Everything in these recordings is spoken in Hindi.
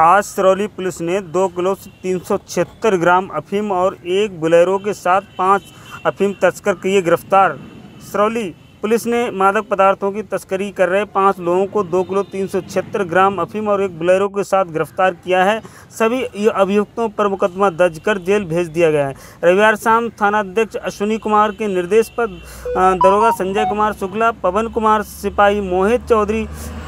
आज सिरौली पुलिस ने 2 किलो 376 ग्राम अफीम और एक बोलेरो के साथ 5 अफीम तस्कर किए गिरफ्तार। सिरौली पुलिस ने मादक पदार्थों की तस्करी कर रहे 5 लोगों को 2 किलो 376 ग्राम अफीम और एक बोलेरो के साथ गिरफ्तार किया है। सभी अभियुक्तों पर मुकदमा दर्ज कर जेल भेज दिया गया है। रविवार शाम थानाध्यक्ष अश्विनी कुमार के निर्देश पर दरोगा संजय कुमार शुक्ला, पवन कुमार सिपाही, मोहित चौधरी,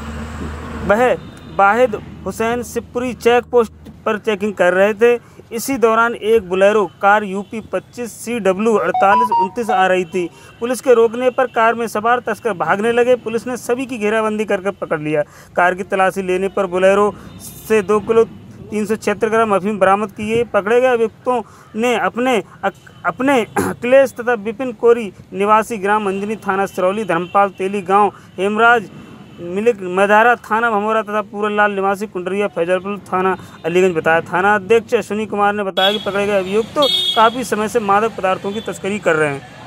वाहिद हुसैन शिवपुरी चेक पोस्ट पर चेकिंग कर रहे थे। इसी दौरान एक बोलेरो कार यूपी 25 CW 4829 आ रही थी। पुलिस के रोकने पर कार में सवार तस्कर भागने लगे। पुलिस ने सभी की घेराबंदी करके पकड़ लिया। कार की तलाशी लेने पर बोलेरो से 2 किलो 376 ग्राम अफीम बरामद किए। पकड़े गए अभियुक्तों ने अपने अखिलेश तथा विपिन कोरी निवासी ग्राम अंजनी थाना सिरौली, धर्मपाल तेली गांव हेमराज मिलिक मधारा थाना भमोरा तथा पूरनलाल निवासी कुंडरिया फैजलपुर थाना अलीगंज बताया। थाना अध्यक्ष अश्विनी कुमार ने बताया कि पकड़े गए अभियुक्त काफ़ी समय से मादक पदार्थों की तस्करी कर रहे हैं।